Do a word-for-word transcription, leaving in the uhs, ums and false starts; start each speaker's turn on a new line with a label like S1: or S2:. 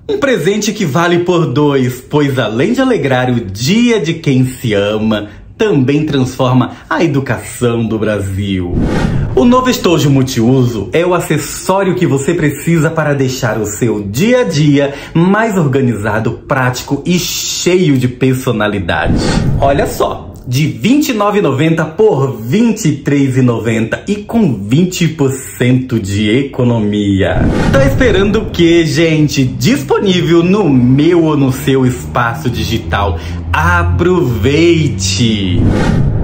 S1: Um presente que vale por dois, pois além de alegrar o dia de quem se ama, também transforma a educação do Brasil. O novo estojo multiuso é o acessório que você precisa para deixar o seu dia a dia mais organizado, prático e cheio de personalidade. Olha só! De vinte e nove reais e noventa centavos por vinte e três reais e noventa centavos e com vinte por cento de economia. Tá esperando o que, gente? Disponível no meu ou no seu espaço digital. Aproveite!